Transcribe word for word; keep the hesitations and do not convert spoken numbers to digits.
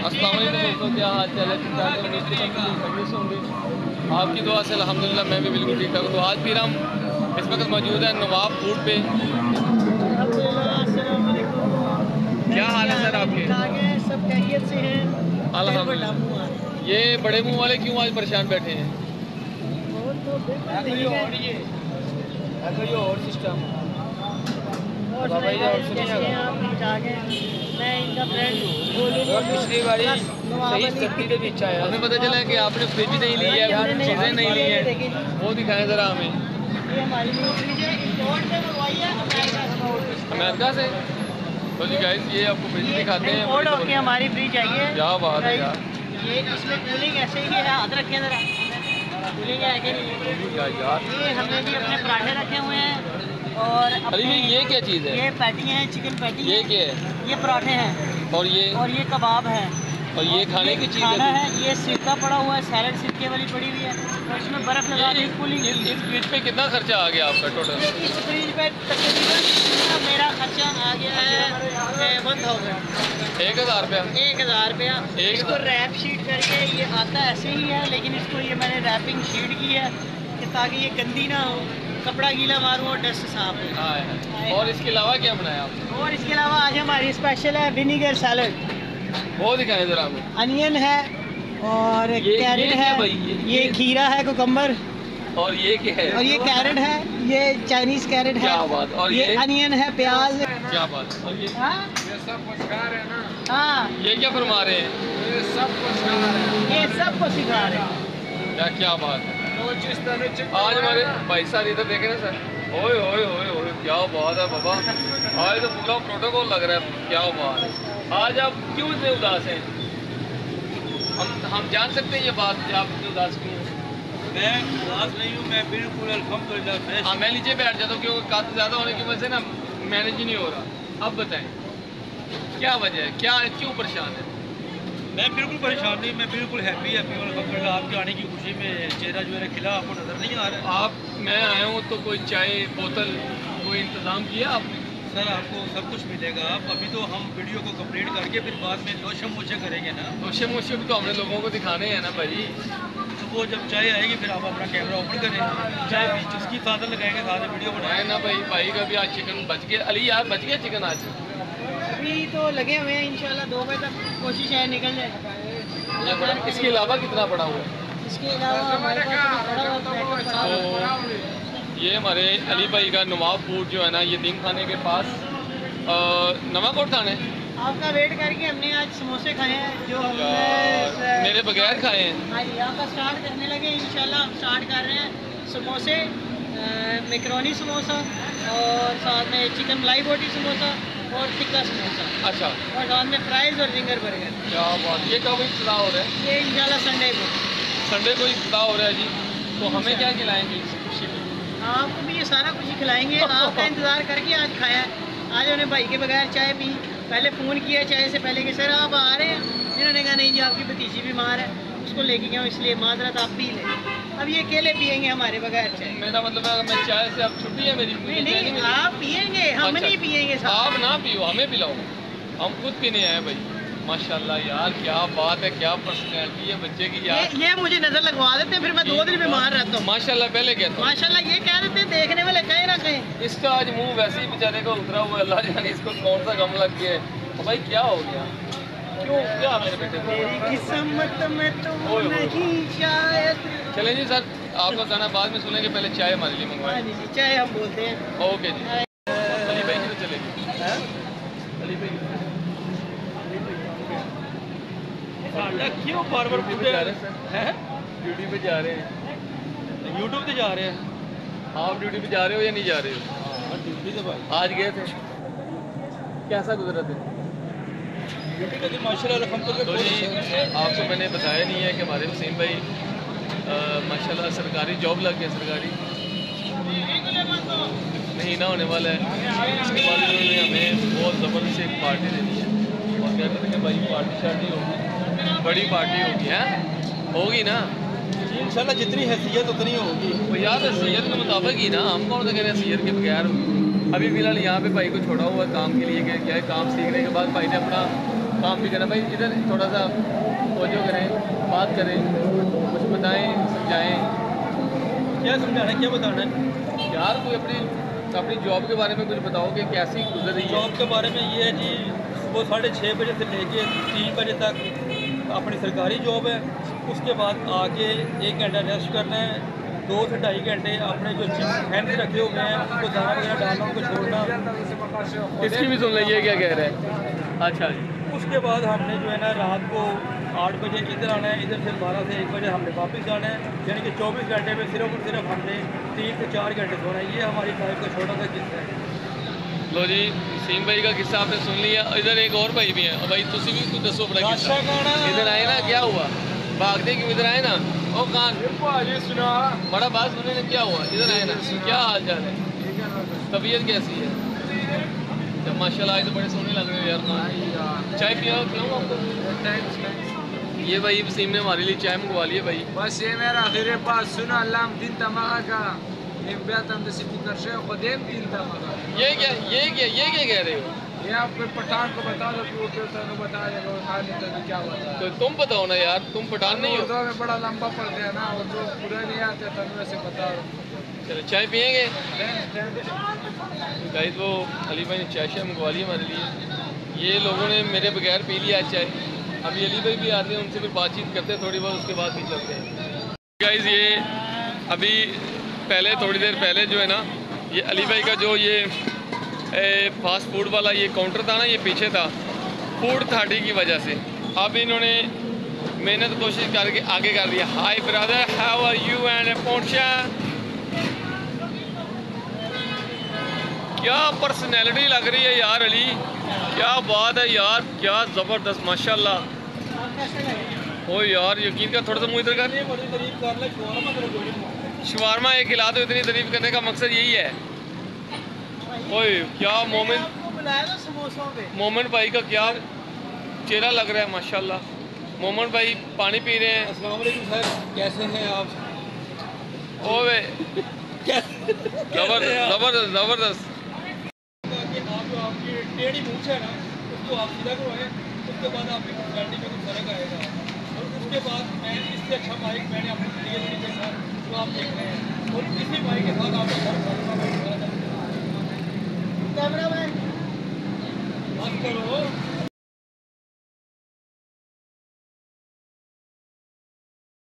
अस्सलाम वालेकुम दोस्तों, क्या हाल चाल है? ठीक ठाक है, उम्मीद करता हूँ सर्विस होंगे। आपकी दुआ से अल्हम्दुलिल्लाह मैं भी बिल्कुल ठीक ठाक हूँ। तो आज फिर हम इस वक्त मौजूद हैं नवाब फूड पे। क्या हाल है सर आपके? सब खैरियत से हैं अल्हम्दुलिल्लाह। ये बड़े मुँह वाले क्यों आज परेशान बैठे हैं? कोई और सिस्टम और मैं इनका फ्रेंड पिछली बारी सही सत्ती के बीच आया। हमें पता चला है कि आपने फ्रिज नहीं ली है, चीज़ें नहीं ली है, वो दिखाएं ज़रा हमें। ये हमारी फ्रिज है, इंपोर्ट से मंगवाई है अमेरिका से। तो जी गाइस, ये आपको फ्रिज दिखाते हैं। इंपोर्ट होके हमारी फ्रिज आई है। क्या बात है यार। ये इसमें कूलिंग ऐसे ही है, हाथ रखें ज़रा, कूलिंग है कि नहीं यार। ये हमने भी अपने पराठे रखे हुए हैं और अरे ये क्या चीज़ है? ये पैटी हैं, चिकन पैटी। ये क्या है? ये पराठे हैं और ये और ये कबाब है और ये खाने की चीज़ खाना है। है। ये सिरका पड़ा हुआ है, सैलड सिरके वाली पड़ी हुई है और इसमें बर्फ लगा दी कूलिंग। इस इस फ्रिज पे कितना खर्चा आ गया आपका टोटल? इस फ्रिज पे तकरीबन मेरा खर्चा आ गया है वन थाउजेंड एक हज़ार रुपया। एक हज़ार रुपया। एक इसको रैप शीट करके, ये आता ऐसे ही है लेकिन इसको ये मैंने रैपिंग शीट की है कि ताकि ये गंदी ना हो, कपड़ा गीला मारूँ और डस्ट साफ हो। हाँ। और इसके अलावा क्या बनाया आपने? और इसके अलावा आज हमारी स्पेशल है विनीगर सैलड। वो दिखाएं जरा हमें। अनियन है और कैरेट है, भाई ये, ये खीरा है, कुकम्बर, और ये क्या है? और ये कैरेट है, ये चाइनीज कैरेट है। क्या बात। और ये, ये अनियन है, प्याज। क्या बात। और ये हाँ ये सब कुछ सिखा रहे हैं ना। हाँ, ये क्या फरमा रहे हैं? ये सब कुछ सिखा रहे हैं, ये सबको सिखा रहे हैं। क्या क्या बात है। आज हमारे भाई साहब इधर देखे ना सर। ओए ओए ओए ओए, क्या बात है बाबा। आज तो पूरा प्रोटोकॉल लग रहा है। क्या बात है। आज आप क्यों इतने उदास हैं? हम हम जान सकते हैं ये बात कि आप इतने उदास क्यों हैं? मैं उदास नहीं हूँ, मैं बिल्कुल अल्हम्दुलिल्लाह फ्रेश। हाँ, मैं नीचे बैठ जाता हूँ क्योंकि काफ़ी ज़्यादा होने की वजह से ना मैनेज ही नहीं हो रहा। अब बताएं क्या वजह है, क्या क्यों परेशान है? मैं बिल्कुल परेशान नहीं, मैं बिल्कुल हैप्पी हैप्पी हूँ अल्हम्दुलिल्लाह। आपके आने की खुशी में चेहरा जो है खिला आपको नज़र नहीं आ रहा है। आप मैं आया हूँ तो कोई चाय बोतल कोई इंतज़ाम किया आपने? सर आपको सब कुछ मिलेगा। आप अभी तो हम वीडियो को कंप्लीट करके फिर बाद में लोशे मोशे करेंगे ना। लोशे मोशे भी तो हमने लोगों को दिखाने हैं ना भाई। तो वो जब चाय आएगी फिर आप अपना कैमरा ओपन करें, चाय जिसकी फादर लगाएंगे साथ में वीडियो बनाए ना भाई। भाई का भी आज चिकन बच गया। अली यार बच गया चिकन आज? अभी तो लगे हुए हैं, इंशाल्लाह दो बजे तक कोशिश है निकल जाए। इसके अलावा कितना पड़ा हुआ है? इसके अलावा हमारे पास पड़ा हुआ ये हमारे अली भाई का नवाब फूड जो है ना, ये दीम खाने के पास नवाकोट थाने। आपका वेट करके हमने आज समोसे खाए हैं जो हमने मेरे बगैर खाए हैं। हाँ जी, आपका स्टार्ट करने लगे इंशाल्लाह। हम स्टार्ट कर रहे हैं समोसे, मैकरोनी समोसा और साथ में चिकन मलाई बोटी समोसा और टिक्का समोसा। अच्छा। और साथ में फ्राइज और जिंगर बर्गर। क्या बात। ये कब इफ्तिताह हो रहा है? ये इंशाल्लाह संडे को। संडे को इफ्तिताह हो रहा है जी। तो हमें क्या खिलाएंगे इस खुशी में? आपको भी ये सारा कुछ ही खिलाएंगे। आपका इंतज़ार करके आज खाया। आज उन्हें भाई के बगैर चाय पी, पहले फ़ोन किया चाय से पहले कि सर आप आ रहे हैं। इन्होंने कहा नहीं जी आपकी भतीजी बीमार है, उसको लेके गया इसलिए माजरत आप पी लें। अब ये अकेले पियेंगे हमारे बगैर चाय। मेरा मतलब है मैं चाय से अब छुट्टी है मेरी? नहीं नहीं, आप पियेंगे, हम नहीं पियेंगे। आप ना पियो, हमें पिलाओ, हम खुद पीने आए भाई। माशाल्लाह यार, क्या बात है, क्या पर्सनैलिटी है बच्चे की यार। ये, ये मुझे नजर लगवा देते हैं, फिर मैं दो दिन बीमार रहता हूँ। माशाल्लाह पहले कहता हूँ माशाल्लाह ये कह देते हैं, देखने वाले कहीं ना कहीं। इसका आज मुंह वैसे ही बेचारे का उतरा हुआ, अल्लाह जाने इसको कौन सा गम लग गया है। भाई क्या हो गया, क्यों क्या मेरे बेटे को? किस्मत में तुम नहीं शायद। चलें जी सर, आपका गाना बाद में सुनेंगे, पहले चाय हमारे लिए मंगवाएं। चाय हम बोलते हैं। ओके जी। अली भाई की तो चलेगी। अली भाई क्यों बार बार ड्यूटी पे जा रहे हैं? ड्यूटी पे जा रहे हैं, यूट्यूब पे जा रहे हैं। आप ड्यूटी पे जा रहे हो या नहीं जा रहे हो? ड्यूटी से भाई आज गए थे, कैसा गुजरा दिन? ड्यूटी का दिन माशाल्लाह अल्हम्दुलिल्लाह। तो जी आपको मैंने बताया नहीं है कि हमारे हुसैन भाई माशाल्लाह सरकारी जॉब लग गया, सरकारी महीना होने वाला है। इसके बाद उन्होंने हमें बहुत ज़बरदस्त एक पार्टी देनी है और कहते थे कि भाई पार्टी शार्टी होगी, बड़ी पार्टी होगी। है होगी ना इंशाल्लाह, जितनी हैसियत उतनी होगी। तो यार हैसियत के मुताबिक ही ना, हम कौन सा कह रहे हैं हैसियत के बगैर होगी। अभी फिलहाल यहाँ पे भाई को छोड़ा हुआ काम के लिए, क्या है काम सीखने के बाद भाई ने अपना काम भी करना। भाई इधर थोड़ा सा तवज्जो करें, बात करें, कुछ बताएं, समझाएं। क्या समझाना है, क्या बताना है? यार कोई अपनी अपनी जॉब के बारे में कुछ बताओ कि कैसी गुजर रही है। जॉब के बारे में ये है जी, वो साढ़े छः बजे से लेके तीन बजे तक अपनी सरकारी जॉब है। उसके बाद आके एक घंटा रेस्ट करना है, दो से ढाई घंटे अपने जो हैंड रखे हुए हैं उनको दाना वगैरह डालना, उनको छोड़ना। इसकी भी सुन लीजिए क्या कह रहे हैं। अच्छा जी। उसके बाद हमने जो है ना रात को आठ बजे इधर आना है, इधर से बारह से एक बजे हमने वापस जाना है, यानी कि चौबीस घंटे में सिर्फ और सिर्फ हमने तीन से चार घंटे सोना है। ये हमारी लाइफ का छोटा सा किस्सा है। लो जी, सीम भाई का किस्सा आपने सुन लिया। इधर एक और भाई भी है। और भाई तुसी भी कुछ दसो अपना किस्सा। इधर आए ना, क्या हुआ? भागते क्यों इधर आए ना? ओ कान सुना बड़ा बात सुनने ने, क्या हुआ? इधर आए ना, क्या हाल चाल है? तबीयत कैसी है? जब माशाल्लाह आज तो बड़े सोने लग रहे हो यार। चाय पिया पिलाऊँ आपको? ये भाई सीम ने हमारे लिए चाय मंगवा ली है भाई। बस ये मेरा आखिरी बात सुनो, अल्लाह दिन तमागा का एक बात हम दसी पुत्र से खुदेम दिन तमागा। ये क्या ये क्या ये क्या कह रहे हो? ये आप कोई पठान को बता दो कि वो क्यों तो बता देगा, वो खा नहीं तो क्या बता। तो तुम बताओ ना यार, तुम पठान नहीं हो। उर्दू में बड़ा लंबा पड़ता है ना, और जो पूरा नहीं आते तो वैसे बताओ। चलो चाय पियेंगे गाइस। वो अली भाई ने चाय शाय मंगवा ली हमारे लिए। ये लोगों ने मेरे बगैर पी लिया चाय। अभी अली भाई भी आते हैं, उनसे फिर बातचीत करते हैं थोड़ी बहुत, उसके बाद भी चलते हैं गाइस। ये अभी पहले थोड़ी देर पहले जो है ना, ये अली भाई का जो ये ए, फास्ट फूड वाला ये काउंटर था ना, ये पीछे था फूड अथॉरिटी की वजह से। अब इन्होंने मेहनत कोशिश करके आगे कर दिया। Hi brother, how are you and Porsche. क्या पर्सनैलिटी लग रही है यार अली, क्या बात है यार, क्या ज़बरदस्त माशाल्लाह। ओ यार यकीन कर, थोड़ा सा मुँह इधर कर। शवारमा एक खिला दो, इतनी तारीफ करने का मकसद यही है। ओए क्या मोमिन मोमिन भाई का क्या चेहरा लग रहा है माशाल्लाह। मोमिन भाई पानी पी रहे हैं। अस्सलाम वालेकुम सर, कैसे हैं आप? ओए जबरदस्त जबरदस्त जबरदस्त। आप जो आपकी टेढ़ी मूंछ है ना, उसको आप सीधा करवाएं, उसके बाद आपकी पर्सनैलिटी में कुछ फर्क आएगा। और उसके बाद मैं इससे अच्छा माइक मैंने अपने लिए नहीं देखा जो आप देख रहे हैं, और इसी माइक के साथ आपका फर्क कैमरा मैन बात करो।